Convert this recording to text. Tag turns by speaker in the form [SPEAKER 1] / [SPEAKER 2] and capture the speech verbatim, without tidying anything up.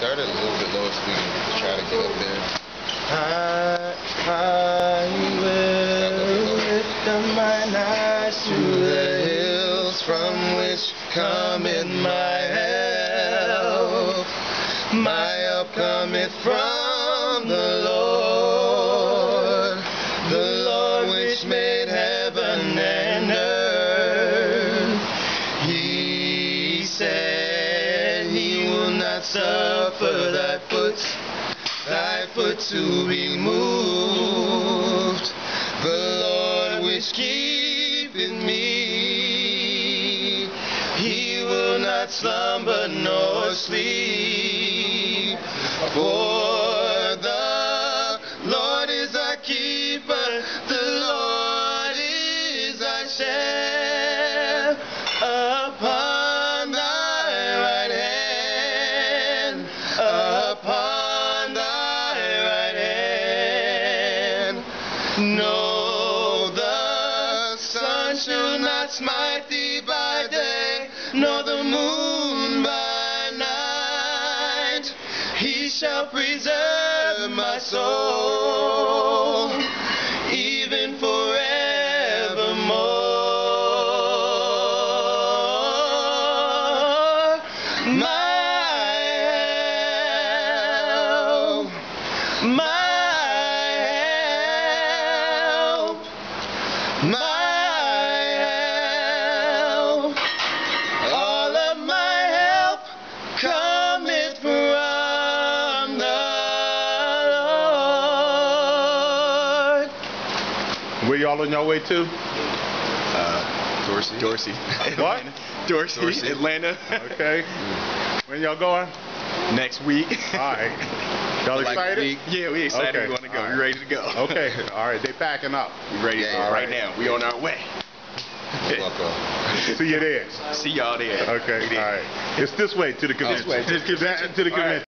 [SPEAKER 1] started a little bit lower so we can try to get up there.
[SPEAKER 2] I, I will lift up mine eyes to the hills from which cometh my help. My help cometh from the Lord, the Lord which made heaven and earth. He said he will not suffer thy foot thy foot to be moved. The Lord which keepeth me, he will not slumber nor sleep. For the Lord is thy keeper, the Lord is thy shade upon thy right hand, upon thy right hand. No, the sun shall not smite thee by day, nor the moon by night. He shall preserve my soul, even forevermore. My help, my help, my help, all of my help cometh from the Lord.
[SPEAKER 3] Where y'all on your way to?
[SPEAKER 1] Uh, Dorsey.
[SPEAKER 2] Dorsey.
[SPEAKER 3] What?
[SPEAKER 2] Dorsey,
[SPEAKER 1] Dorsey.
[SPEAKER 2] Atlanta.
[SPEAKER 3] Okay. When y'all going?
[SPEAKER 2] Next week.
[SPEAKER 3] All right. Y'all
[SPEAKER 1] Like
[SPEAKER 3] excited?
[SPEAKER 1] week.
[SPEAKER 2] Yeah, we excited.
[SPEAKER 3] Okay.
[SPEAKER 2] We want to go.
[SPEAKER 3] All right.
[SPEAKER 2] We ready to go.
[SPEAKER 3] Okay. All right. They packing up.
[SPEAKER 2] We ready to
[SPEAKER 1] Yeah,
[SPEAKER 2] go
[SPEAKER 1] yeah.
[SPEAKER 2] right now. We on our way.
[SPEAKER 1] Welcome.
[SPEAKER 3] See you there.
[SPEAKER 2] See y'all there.
[SPEAKER 3] Okay.
[SPEAKER 2] We there.
[SPEAKER 3] All right. It's this way to the convention.
[SPEAKER 2] This way to the convention.
[SPEAKER 3] To the
[SPEAKER 2] All right.
[SPEAKER 3] convention.